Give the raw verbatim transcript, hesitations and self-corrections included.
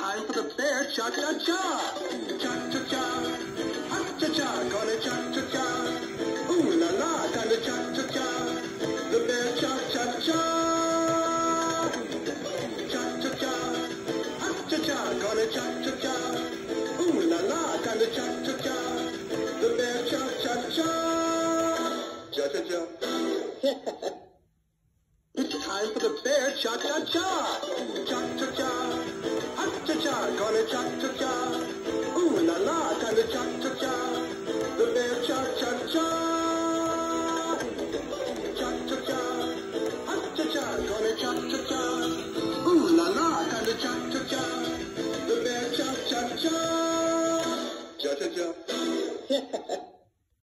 time for the bear cha-cha-cha. Cha-cha-cha, ha-cha-cha, gonna cha-cha-cha. Ooh la la, gonna cha-cha-cha. The bear cha-cha-cha. Cha-cha-cha, ha-cha-cha, gonna cha-cha-cha. Ooh la la, gonna cha-cha-cha. The bear cha-cha-cha. Cha-cha-cha. It's time for the bear cha-cha-cha. Cha-cha-cha, ha-cha-cha, gonna cha-cha-cha. Ooh la la, gonna cha-cha-cha.